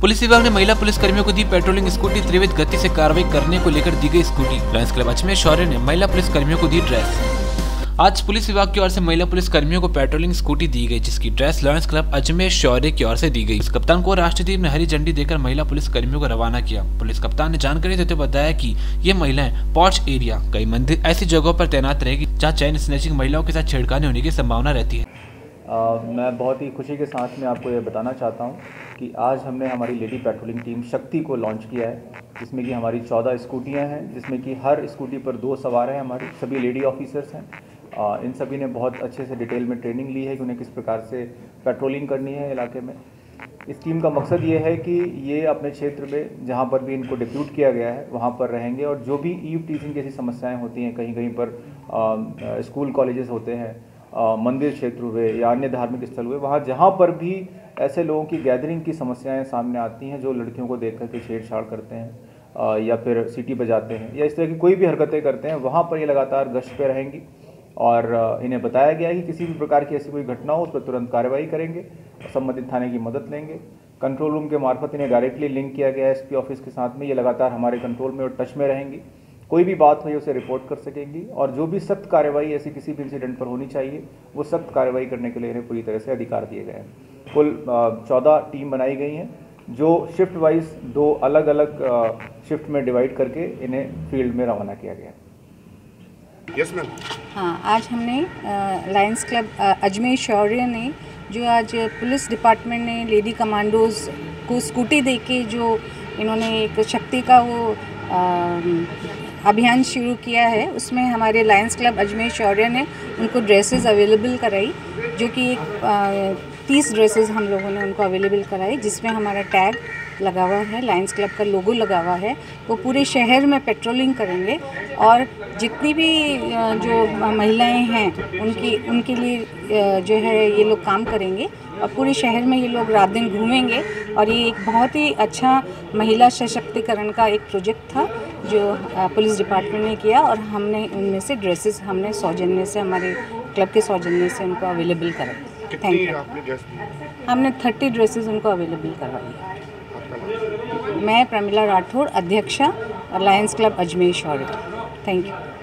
Police विभाग ने महिला पुलिस कर्मियों को दी पेट्रोलिंग स्कूटी। त्वरित गति से कार्रवाई करने को लेकर दी गई scooty. Lions Club Ajmer Shaurya ने महिला पुलिस कर्मियों को दी ड्रेस। आज पुलिस विभाग की ओर से महिला पुलिस कर्मियों को पेट्रोलिंग स्कूटी दी गई, जिसकी dress Lions Club Ajmer Shaurya की ओर से दी गई। कप्तान को राष्ट्रदीप ने हरी झंडी देकर महिला पुलिस कर्मियों को रवाना किया। पुलिस कप्तान ने जानकारी देते हुए बताया कि ये महिलाएं पॉश एरिया, कई मंदिर ऐसी जगहों पर तैनात रहेगी जहाँ चैन स्नैचिंग महिलाओं के साथ छेड़खानी होने की संभावना रहती है। मैं बहुत ही खुशी के साथ में आपको ये बताना चाहता हूँ कि आज हमने हमारी लेडी पेट्रोलिंग टीम शक्ति को लॉन्च किया है, जिसमें कि हमारी 14 स्कूटियाँ हैं, जिसमें कि हर स्कूटी पर 2 सवार हैं। हमारी सभी लेडी ऑफिसर्स हैं। इन सभी ने बहुत अच्छे से डिटेल में ट्रेनिंग ली है कि उन्हें किस प्रकार से पेट्रोलिंग करनी है इलाके में। इस टीम का मकसद ये है कि ये अपने क्षेत्र में जहाँ पर भी इनको डिप्यूट किया गया है वहाँ पर रहेंगे, और जो भी ईव टीजिंग जैसी समस्याएँ होती हैं, कहीं कहीं पर स्कूल कॉलेजेस होते हैं, मंदिर क्षेत्र हुए या अन्य धार्मिक स्थल हुए, वहाँ जहाँ पर भी ऐसे लोगों की गैदरिंग की समस्याएं सामने आती हैं, जो लड़कियों को देख करके छेड़छाड़ करते हैं या फिर सीटी बजाते हैं या इस तरह की कोई भी हरकतें करते हैं, वहाँ पर ये लगातार गश्त पे रहेंगी। और इन्हें बताया गया है कि किसी भी प्रकार की ऐसी कोई घटना हो उस पर तुरंत कार्रवाई करेंगे और संबंधित थाने की मदद लेंगे। कंट्रोल रूम के मार्फत इन्हें डायरेक्टली लिंक किया गया है एसपी ऑफिस के साथ में। ये लगातार हमारे कंट्रोल में और टच में रहेंगी। कोई भी बात हुई उसे रिपोर्ट कर सकेंगी, और जो भी सख्त कार्रवाई ऐसी किसी भी इंसिडेंट पर होनी चाहिए वो सख्त कार्रवाई करने के लिए इन्हें पूरी तरह से अधिकार दिए गए हैं। कुल 14 टीम बनाई गई हैं, जो शिफ्ट वाइज 2 अलग अलग शिफ्ट में डिवाइड करके इन्हें फील्ड में रवाना किया गया है। Yes ma'am. हाँ, आज हमने लायंस क्लब अजमेर शौर्य ने जो आज पुलिस डिपार्टमेंट ने लेडी कमांडोज को स्कूटी देके जो इन्होंने एक शक्ति का वो अभियान शुरू किया है, उसमें हमारे लायंस क्लब अजमेर शौर्य ने उनको ड्रेसेस अवेलेबल कराई, जो कि 30 ड्रेसेस हम लोगों ने उनको अवेलेबल कराई, जिसमें हमारा टैग लगा हुआ है, लायंस क्लब का लोगो लगा हुआ है। वो पूरे शहर में पेट्रोलिंग करेंगे और जितनी भी जो महिलाएं हैं उनके लिए जो है ये लोग काम करेंगे, और पूरे शहर में ये लोग रात दिन घूमेंगे। और ये एक बहुत ही अच्छा महिला सशक्तिकरण का एक प्रोजेक्ट था जो पुलिस डिपार्टमेंट ने किया, और हमने उनमें से ड्रेसेस हमने सौजन्य से, हमारे क्लब के सौजन्य से उनको अवेलेबल कराई। Thank you. हमने 30 ड्रेसेस उनको अवेलेबल करवाई। मैं प्रमिला राठौड़, अध्यक्षा Lions Club Ajmer Shaurya. Thank you.